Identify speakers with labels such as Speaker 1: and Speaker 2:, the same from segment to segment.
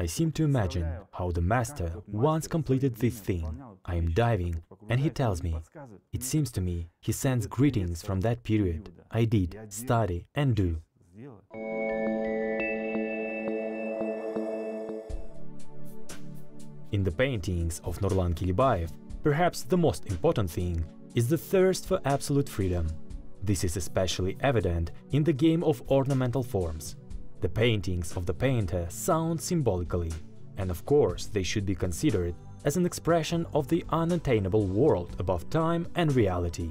Speaker 1: I seem to imagine how the master once completed this thing. I am diving, and he tells me. It seems to me he sends greetings from that period. I did, study, and do. In the paintings of Nurlan Kilibayev, perhaps the most important thing is the thirst for absolute freedom. This is especially evident in the game of ornamental forms. The paintings of the painter sound symbolically, and of course they should be considered as an expression of the unattainable world above time and reality.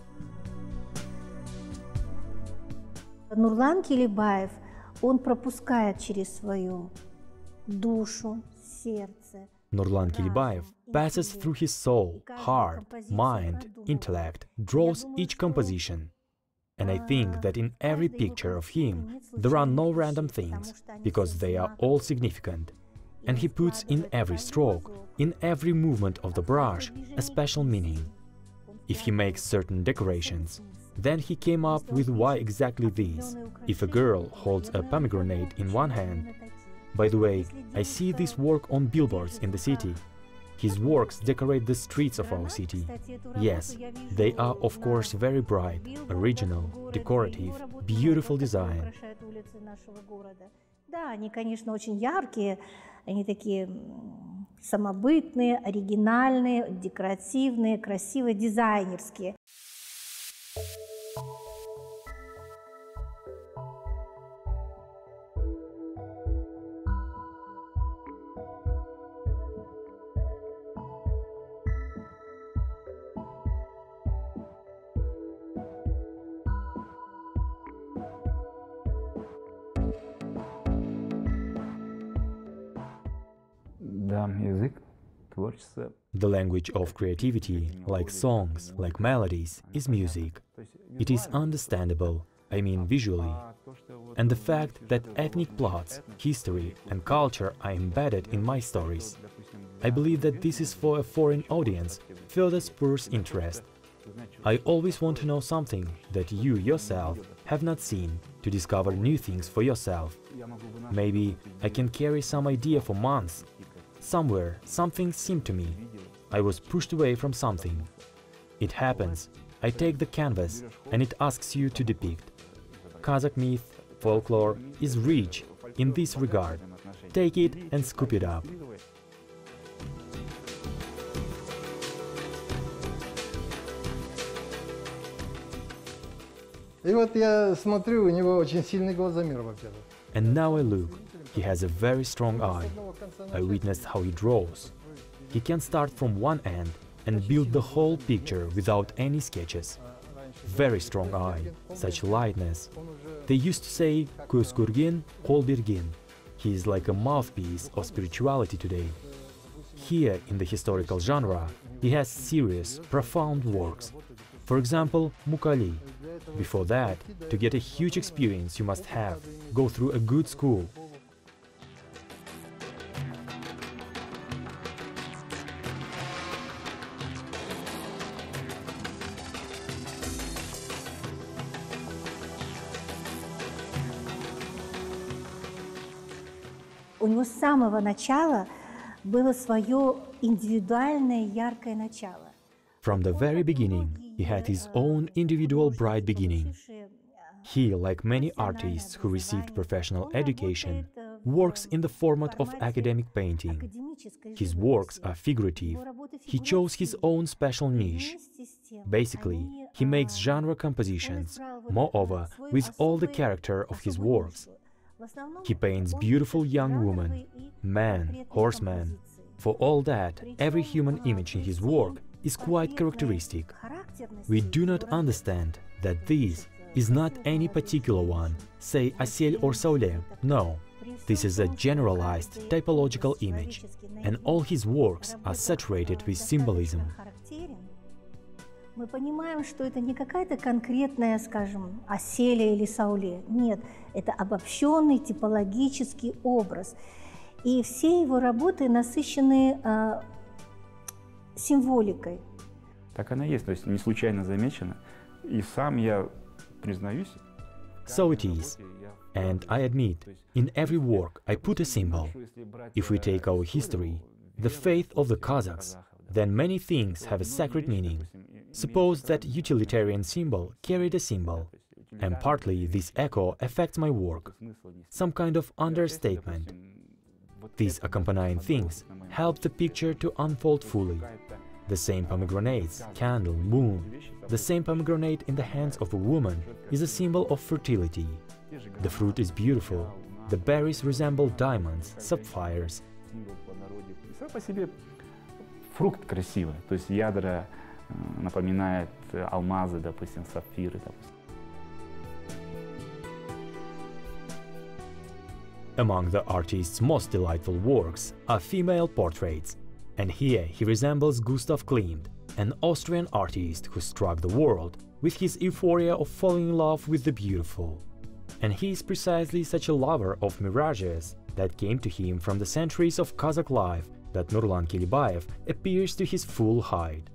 Speaker 2: Нурлан Килибаев, он пропускает через свою душу, сердце.
Speaker 1: Nurlan Kilibayev passes through his soul, heart, mind, intellect, draws each composition. And I think that in every picture of him there are no random things, because they are all significant. And he puts in every stroke, in every movement of the brush, a special meaning. If he makes certain decorations, then he came up with why exactly these. If a girl holds a pomegranate in one hand. By the way, I see this work on billboards in the city. His works decorate the streets of our city. Yes, they are of course very bright, original, decorative, beautiful design.
Speaker 2: Да, они, конечно, очень яркие, они такие самобытные, оригинальные, декоративные, красивые, дизайнерские.
Speaker 1: The language of creativity, like songs, like melodies, is music. It is understandable, I mean visually. And the fact that ethnic plots, history and culture are embedded in my stories, I believe that this is for a foreign audience further spurs interest. I always want to know something that you yourself have not seen, to discover new things for yourself. Maybe I can carry some idea for months. Somewhere, something seemed to me. I was pushed away from something. It happens. I take the canvas, and it asks you to depict. Kazakh myth, folklore is rich in this regard. Take it and scoop it up.
Speaker 3: И вот я смотрю, у него очень сильный глазомер, во-первых.
Speaker 1: And now I look. He has a very strong eye. I witnessed how he draws. He can start from one end and build the whole picture without any sketches. Very strong eye, such lightness. They used to say Kuzkurgin, Kolbirgin. He is like a mouthpiece of spirituality today. Here, in the historical genre, he has serious, profound works. For example, Mukali. Before that, to get a huge experience you must go through a good school.
Speaker 2: У него с самого начала было свое индивидуальное яркое начало.
Speaker 1: From the very beginning, he had his own individual bright beginning. He, like many artists who received professional education, works in the format of academic painting. His works are figurative. He chose his own special niche. Basically, he makes genre compositions, moreover, with all the character of his works. He paints beautiful young women, man, horseman. For all that, every human image in his work is quite characteristic. We do not understand that this is not any particular one, say Aselь or Saule, no. This is a generalized typological image, and all his works are saturated with symbolism.
Speaker 2: Мы понимаем, что это не какая-то конкретная, скажем, Аселия или Сауле. Нет, это обобщенный типологический образ. И все его работы насыщены символикой.
Speaker 4: Так она есть, то есть не случайно замечена. И сам я признаюсь.
Speaker 1: So it is. And I admit, in every work I put a symbol. If we take our history, the faith of the Kazakhs, then many things have a sacred meaning. Suppose that utilitarian symbol carried a symbol, and partly this echo affects my work, some kind of understatement. These accompanying things help the picture to unfold fully. The same pomegranates, candle, moon, the same pomegranate in the hands of a woman is a symbol of fertility. The fruit is beautiful, the berries resemble diamonds, sapphires.
Speaker 4: Сам по себе фрукт красивый, то есть ядра напоминают алмазы, допустим, сапфиры, допустим.
Speaker 1: Among the artist's most delightful works are female portraits, and here he resembles Gustav Klimt, an Austrian artist who struck the world with his euphoria of falling in love with the beautiful. And he is precisely such a lover of mirages that came to him from the centuries of Kazakh life that Nurlan Kilibayev appears to his full height.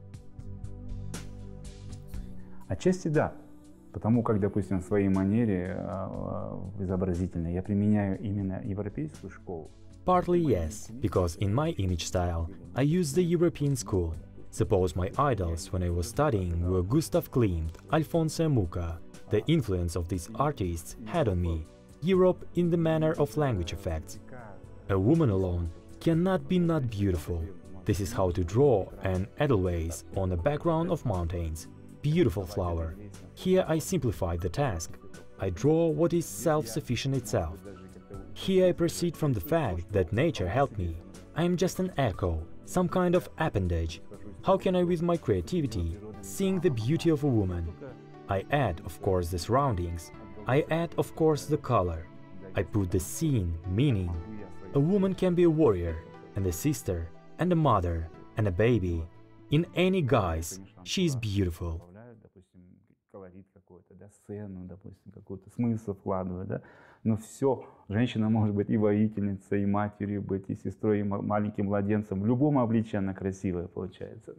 Speaker 4: Отчасти да, потому как, допустим, в своей манере изобразительной я применяю именно европейскую школу.
Speaker 1: Partly yes, because in my image style I use the European school. Suppose my idols when I was studying were Gustav Klimt, Alfonso Mucha. The influence of these artists had on me Europe in the manner of language effects. A woman alone cannot be not beautiful. This is how to draw an edelweiss on a background of mountains. Beautiful flower. Here I simplified the task. I draw what is self-sufficient itself. Here I proceed from the fact that nature helped me. I am just an echo, some kind of appendage. How can I, with my creativity, sing the beauty of a woman? I add, of course, the surroundings. I add, of course, the color. I put the scene, meaning. A woman can be a warrior, and a sister, and a mother, and a baby. In any guise, she is beautiful.
Speaker 4: Колорит какой-то, да, сцену, допустим, какой-то смысл вкладывать, да. Но все, женщина может быть и воительницей, и матерью быть, и сестрой, и маленьким младенцем. В любом обличии она красивая получается.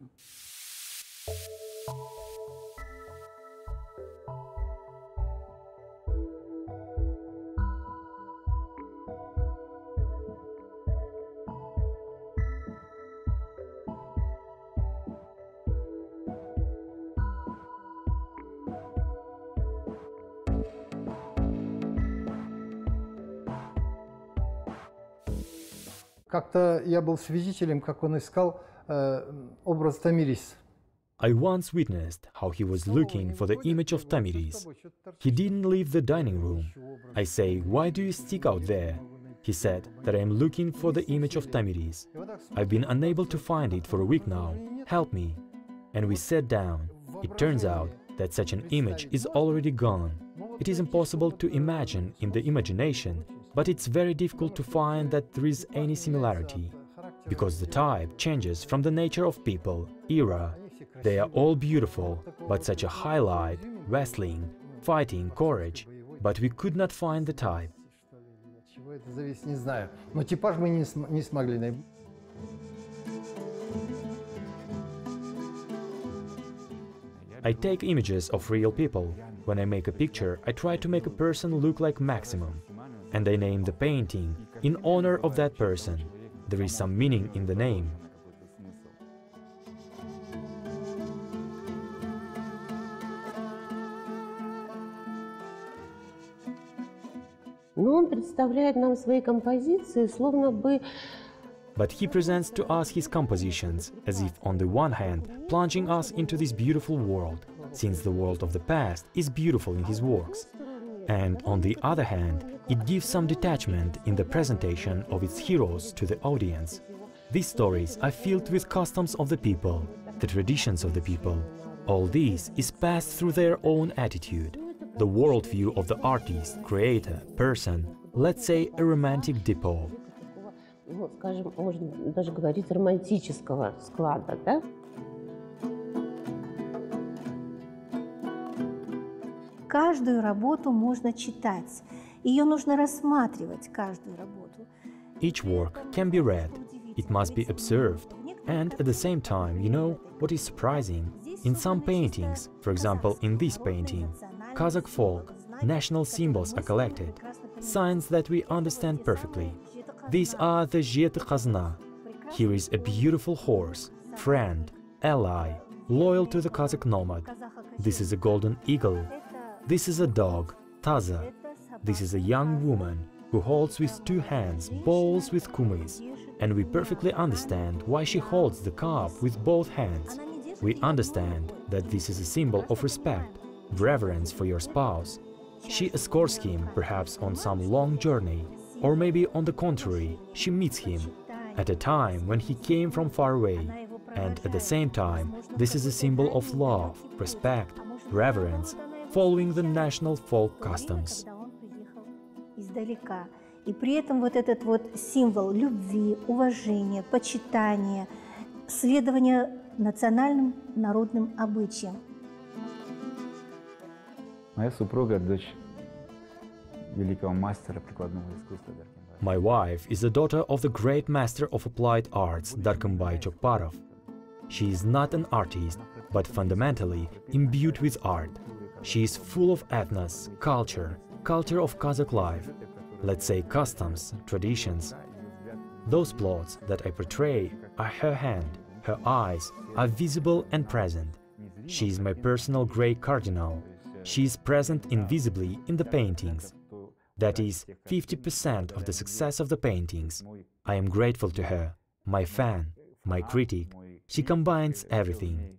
Speaker 3: Как-то я был свидетелем, как он искал образ Томирис.
Speaker 1: I once witnessed how he was looking for the image of Tamiris. He didn't leave the dining room. I say, why do you stick out there? He said that I am looking for the image of Tamiris. I've been unable to find it for a week now. Help me. And we sat down. It turns out that such an image is already gone. It is impossible to imagine in the imagination, but it's very difficult to find that there is any similarity. Because the type changes from the nature of people, era. They are all beautiful, but such a highlight, wrestling, fighting, courage. But we could not find the type.
Speaker 3: Это зависит, не знаю. Но типаж мы не смогли найти.
Speaker 1: I take images of real people. When I make a picture, I try to make a person look like Maximum. And I name the painting in honor of that person. There is some meaning in the name.
Speaker 5: Но он представляет нам свои композиции, словно бы.
Speaker 1: But he presents to us his compositions, as if on the one hand plunging us into this beautiful world, since the world of the past is beautiful in his works, and on the other hand it gives some detachment in the presentation of its heroes to the audience. These stories are filled with customs of the people, the traditions of the people. All this is passed through their own attitude, the worldview of the artist, creator, person, let's say a romantic depot.
Speaker 5: Ну, скажем, можно даже говорить романтического склада, да?
Speaker 2: Каждую работу можно читать, ее нужно рассматривать, каждую работу.
Speaker 1: Each work can be read, it must be observed, and at the same time, you know, what is surprising? In some paintings, for example in this painting, Kazakh folk, national symbols are collected. signs that we understand perfectly. These are the Jet Khazna. Here is a beautiful horse, friend, ally, loyal to the Kazakh nomad. This is a golden eagle. This is a dog, Taza. This is a young woman who holds with 2 hands bowls with kumis. And we perfectly understand why she holds the cup with both hands. We understand that this is a symbol of respect, reverence for your spouse. She escorts him perhaps on some long journey, or maybe on the contrary, she meets him at a time when he came from far away. And at the same time, this is a symbol of love, respect, reverence, following the national folk customs.
Speaker 2: И при этом вот этот вот символ любви, уважения, почитания, следования национальным народным обычаям.
Speaker 4: Моя супруга – дочь великого мастера прикладного искусства Даркембай.
Speaker 1: My wife is the daughter of the great master of applied arts Darkembai Chokparov. She is not an artist, but fundamentally imbued with art. She is full of ethnos, culture of Kazakh life, let's say customs, traditions. Those plots that I portray are her hand, her eyes are visible and present. She is my personal grey cardinal. She is present invisibly in the paintings. That is 50% of the success of the paintings. I am grateful to her, my fan, my critic. She combines everything.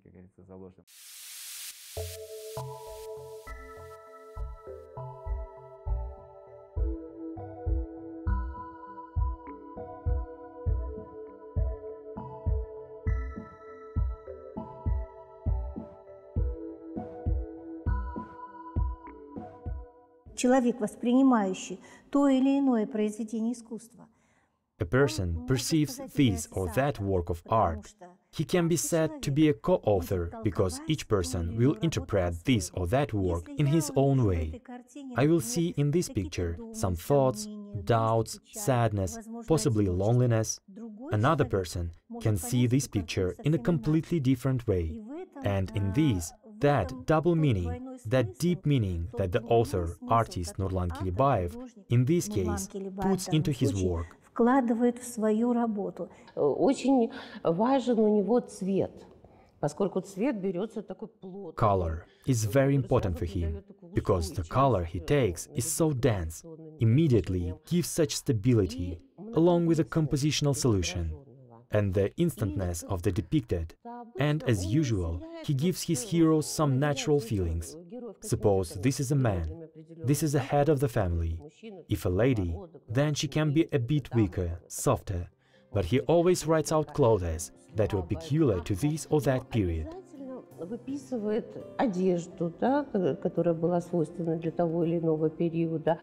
Speaker 2: Человек, воспринимающий то или иное произведение искусства.
Speaker 1: A person perceives this or that work of art. He can be said to be a co-author because each person will interpret this or that work in his own way. I will see in this picture some thoughts, doubts, sadness, possibly loneliness. Another person can see this picture in a completely different way. And in this, that double meaning, that deep meaning that the author, artist Nurlan Kilibayev, in this case, puts into his work.
Speaker 2: Вкладывает в свою работу.
Speaker 5: Очень важен у него цвет, поскольку цвет берется такой плотный.
Speaker 1: Color is very important for him, because the color he takes is so dense, immediately gives such stability, along with a compositional solution, and the instantness of the depicted. And as usual, he gives his heroes some natural feelings. Suppose this is a man, this is the head of the family. If a lady, then she can be a bit weaker, softer, but he always writes out clothes that were peculiar to this or that period.
Speaker 5: Выписывает одежду, да, которая была свойственна для того или иного периода.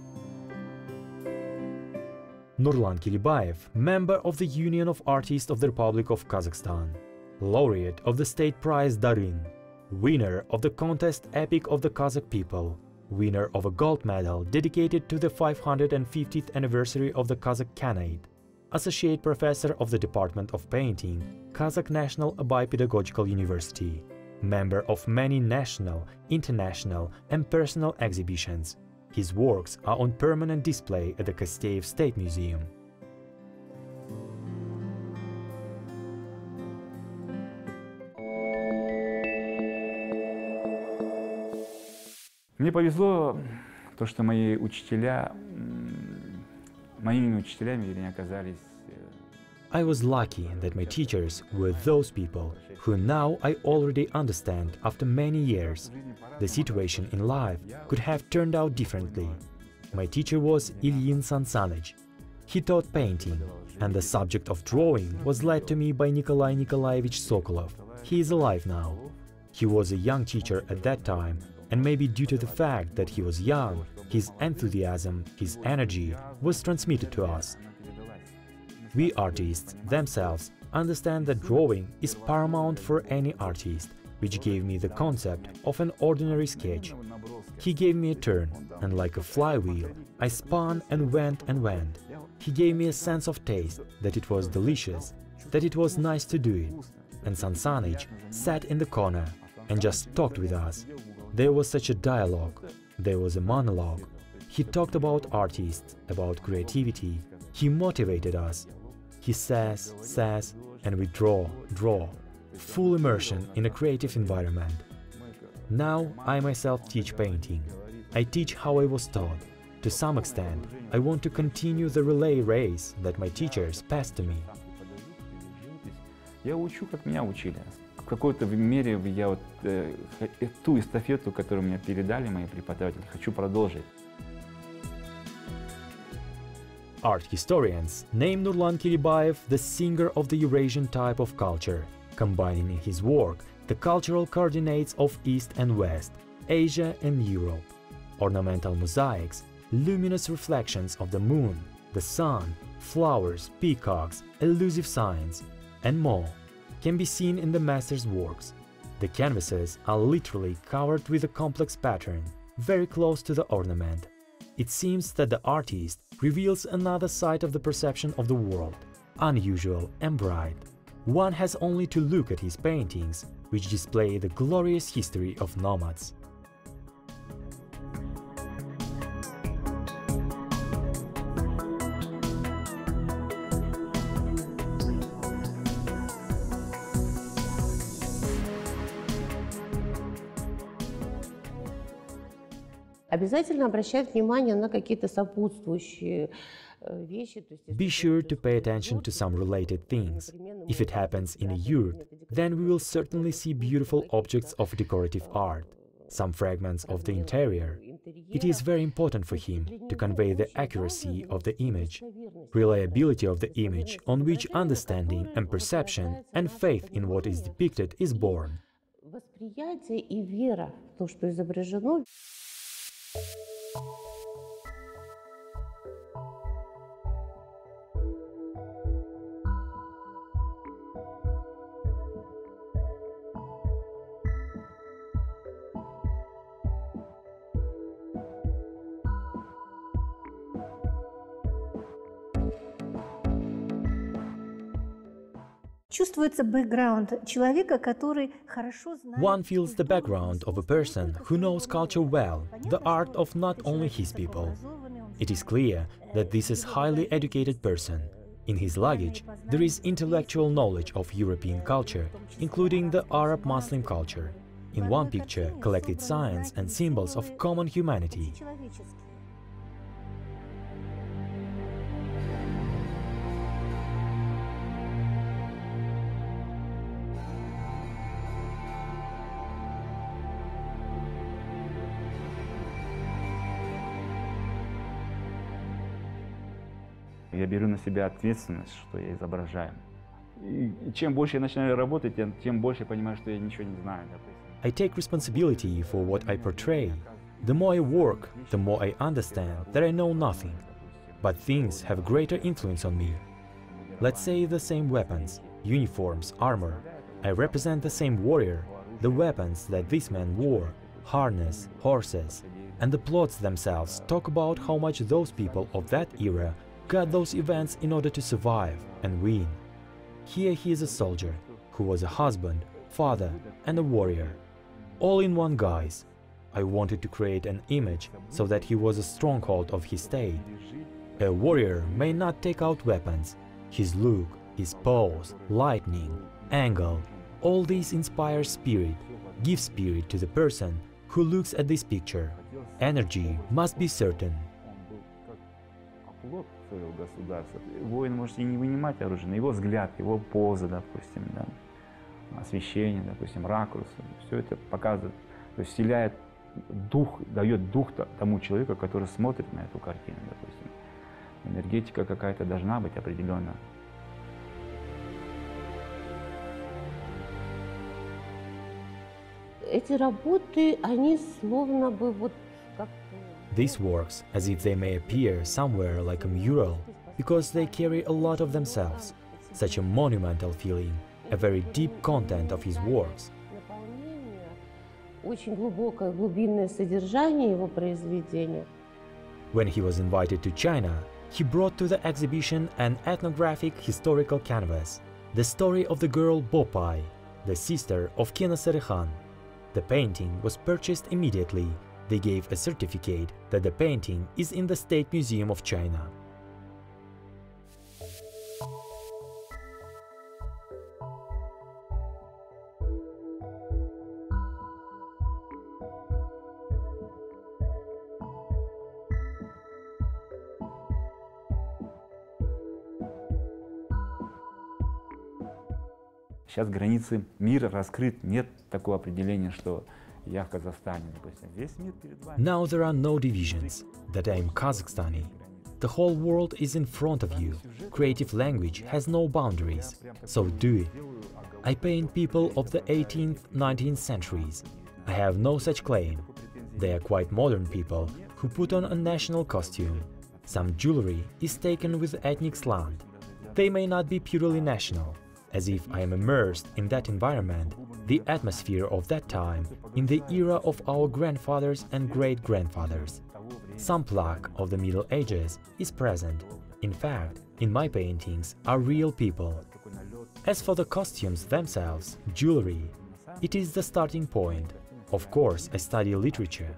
Speaker 1: Nurlan Kilibayev, member of the Union of Artists of the Republic of Kazakhstan, laureate of the State Prize Darin, winner of the contest Epic of the Kazakh People, winner of a gold medal dedicated to the 550th anniversary of the Kazakh Khanate, associate professor of the Department of Painting, Kazakh National Abay Pedagogical University, member of many national, international and personal exhibitions. His works are on permanent display at the Kosteyev State Museum.
Speaker 4: Мне повезло, то, что мои учителя, моими учителями, вернее, оказались.
Speaker 1: I was lucky that my teachers were those people who now I already understand after many years. The situation in life could have turned out differently. My teacher was Ilyin Sansanich. He taught painting, and the subject of drawing was led to me by Nikolai Nikolaevich Sokolov. He is alive now. He was a young teacher at that time, and maybe due to the fact that he was young, his enthusiasm, his energy was transmitted to us. We artists themselves understand that drawing is paramount for any artist, which gave me the concept of an ordinary sketch. He gave me a turn, and like a flywheel, I spun and went and went. He gave me a sense of taste, that it was delicious, that it was nice to do it. And Sansanich sat in the corner and just talked with us. There was such a dialogue, there was a monologue. He talked about artists, about creativity. He motivated us. He says, and we draw. Full immersion in a creative environment. Now I myself teach painting. I teach how I was taught. To some extent, I want to continue the relay race that my teachers passed to me.
Speaker 4: Я учу, как меня учили. В какой-то мере я вот ту эстафету, которую мне передали мои преподаватели, хочу продолжить.
Speaker 1: Art historians name Nurlan Kiribayev the singer of the Eurasian type of culture, combining in his work the cultural coordinates of East and West, Asia and Europe. Ornamental mosaics, luminous reflections of the moon, the sun, flowers, peacocks, elusive signs, and more can be seen in the master's works. The canvases are literally covered with a complex pattern, very close to the ornament. It seems that the artist reveals another side of the perception of the world, unusual and bright. One has only to look at his paintings, which display the glorious history of nomads.
Speaker 5: Обязательно обращать внимание на какие-то сопутствующие вещи.
Speaker 1: Be sure to pay attention to some related things. If it happens in a yurt, then we will certainly see beautiful objects of decorative art, some fragments of the interior. It is very important for him to convey the accuracy of the image, reliability of the image on which understanding and perception and faith in what is depicted is born.
Speaker 5: Восприятие и вера в то, что изображено.
Speaker 2: Чувствуется бэкграунд человека, который хорошо знает.
Speaker 1: One feels the background of a person who knows culture well, the art of not only his people. It is clear that this is a highly educated person. In his luggage, there is intellectual knowledge of European culture, including the Arab Muslim culture. In one picture, collected signs and symbols of common humanity.
Speaker 4: Я беру на себя ответственность, что я изображаю. И чем больше я начинаю работать, тем больше я понимаю, что я ничего не знаю.
Speaker 1: I take responsibility for what I portray. The more I work, the more I understand that I know nothing. But things have greater influence on me. Let's say the same weapons, uniforms, armor. I represent the same warrior, the weapons that this man wore, harness, horses. And the plots themselves talk about how much those people of that era got those events in order to survive and win. Here he is a soldier, who was a husband, father and a warrior. All in one guise. I wanted to create an image so that he was a stronghold of his state. A warrior may not take out weapons. His look, his pose, lightning, angle, all these inspire spirit, give spirit to the person who looks at this picture. Energy must be certain.
Speaker 4: Своего государства. Воин может и не вынимать оружие, но его взгляд, его поза, допустим, да, освещение, допустим, ракурсы, все это показывает, то есть вселяет дух, дает дух тому человеку, который смотрит на эту картину, допустим. Энергетика какая-то должна быть определенная.
Speaker 5: Эти работы, они словно бы вот как.
Speaker 1: This works as if they may appear somewhere like a mural, because they carry a lot of themselves, such a monumental feeling, a very deep content of his works.
Speaker 5: Очень глубокое, глубинное содержание его произведения.
Speaker 1: When he was invited to China, he brought to the exhibition an ethnographic historical canvas, the story of the girl Bopai, the sister of Kena Serikhan. The painting was purchased immediately. They gave a certificate that the painting is in the State Museum of China.
Speaker 4: Сейчас границы мира раскрыт, нет такого определения, что я в Казахстане, допустим. Весь мир перед вами.
Speaker 1: Now there are no divisions, that I am Kazakhstani. The whole world is in front of you. Creative language has no boundaries, so do it. I paint people of the 18th, 19th centuries. I have no such claim. They are quite modern people who put on a national costume. Some jewelry is taken with ethnic slant. They may not be purely national, as if I am immersed in that environment, the atmosphere of that time, in the era of our grandfathers and great-grandfathers. Some plaque of the Middle Ages is present. In fact, in my paintings are real people. As for the costumes themselves, jewelry, it is the starting point. Of course, I study literature.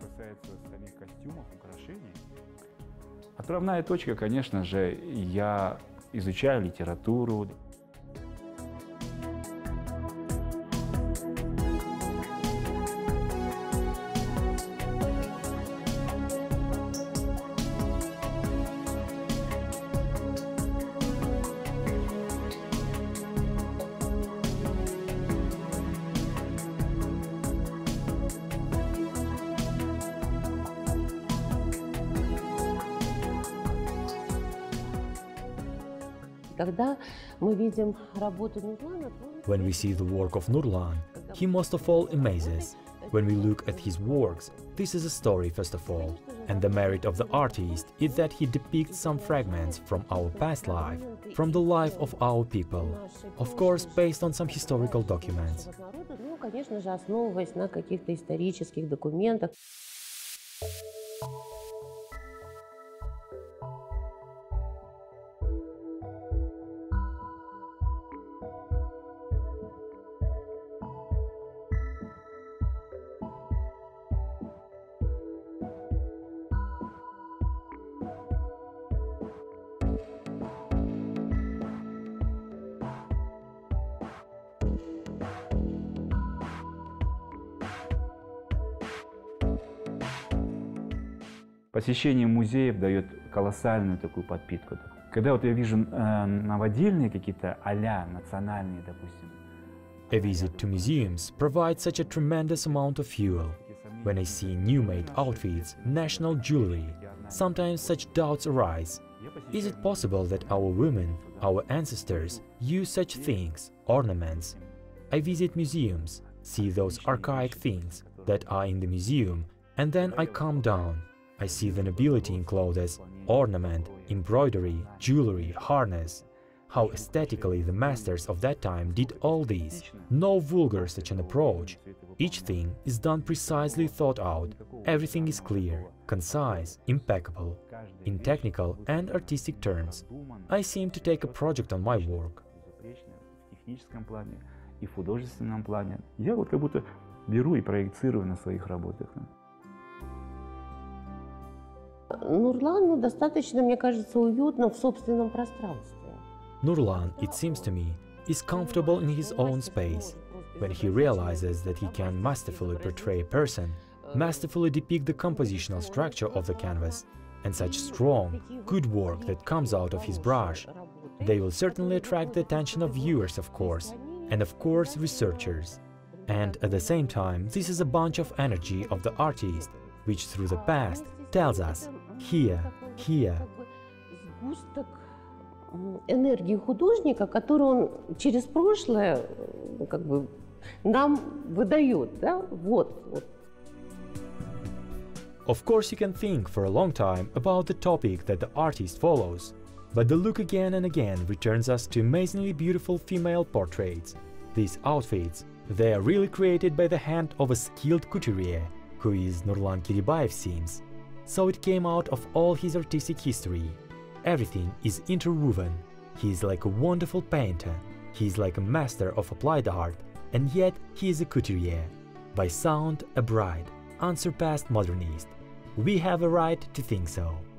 Speaker 4: Отправная точка, конечно же, я изучаю литературу.
Speaker 5: Когда мы видим работу Нурлана, то...
Speaker 1: When we see the work of Nurlan, he most of all amazes. When we look at his works, this is a story first of all, and the merit of the artist is that he depicts some fragments from our past life, from the life of our people, of course based on some historical documents.
Speaker 5: Ну, конечно же, основываясь на каких-то исторических документах.
Speaker 4: Посещение музеев дает колоссальную такую подпитку. Когда вот я вижу новодельные какие-то а-ля национальные, допустим.
Speaker 1: A visit to museums provides such a tremendous amount of fuel. When I see new-made outfits, national jewelry, sometimes such doubts arise. Is it possible that our women, our ancestors, use such things, ornaments? I visit museums, see those archaic things that are in the museum, and then I calm down. I see the nobility in clothes, ornament, embroidery, jewelry, harness. How aesthetically the masters of that time did all these. No vulgar such an approach. Each thing is done precisely thought out. Everything is clear, concise, impeccable. In technical and artistic terms, I seem to take a project on my work.
Speaker 4: В техническом плане и в художественном плане. Я вот как будто беру и проецирую на своих работах.
Speaker 5: Нурлану достаточно, мне кажется, уютно в собственном пространстве.
Speaker 1: Nurlan, it seems to me, is comfortable in his own space. When he realizes that he can masterfully portray a person, masterfully depict the compositional structure of the canvas, and such strong, good work that comes out of his brush, they will certainly attract the attention of viewers, of course, and of course researchers. And at the same time, this is a bunch of energy of the artist, which through the past tells us, here, here.
Speaker 5: Сгусток энергии художника, который он через прошлое как бы нам выдает, да? Вот.
Speaker 1: Of course you can think for a long time about the topic that the artist follows, but the look again and again returns us to amazingly beautiful female portraits. These outfits, they are really created by the hand of a skilled couturier, who is Nurlan Kiribayev seems. So it came out of all his artistic history. Everything is interwoven. He is like a wonderful painter. He is like a master of applied art, and yet he is a couturier. By sound, a bride. unsurpassed modernist. We have a right to think so.